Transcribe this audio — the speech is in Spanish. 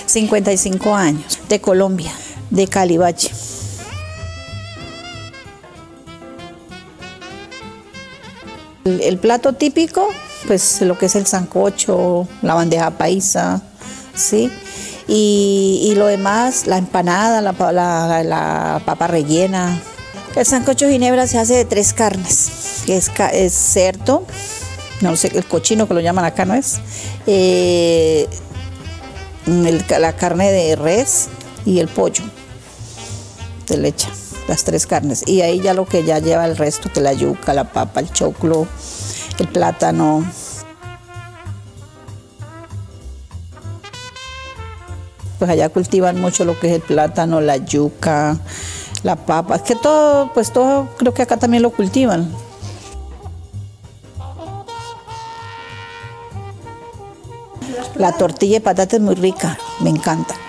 55 años, de Colombia, de Calibache. El plato típico, pues lo que es el sancocho, la bandeja paisa, ¿sí? Y lo demás, la empanada, la papa rellena. El sancocho de Ginebra se hace de 3 carnes, que es cerdo, no sé, el cochino que lo llaman acá, ¿no es? La carne de res y el pollo. Se le echa las 3 carnes. Y ahí ya lo que ya lleva el resto, que la yuca, la papa, el choclo, el plátano. Pues allá cultivan mucho lo que es el plátano, la yuca, la papa. Es que todo, pues todo creo que acá también lo cultivan. La tortilla de patata es muy rica, me encanta.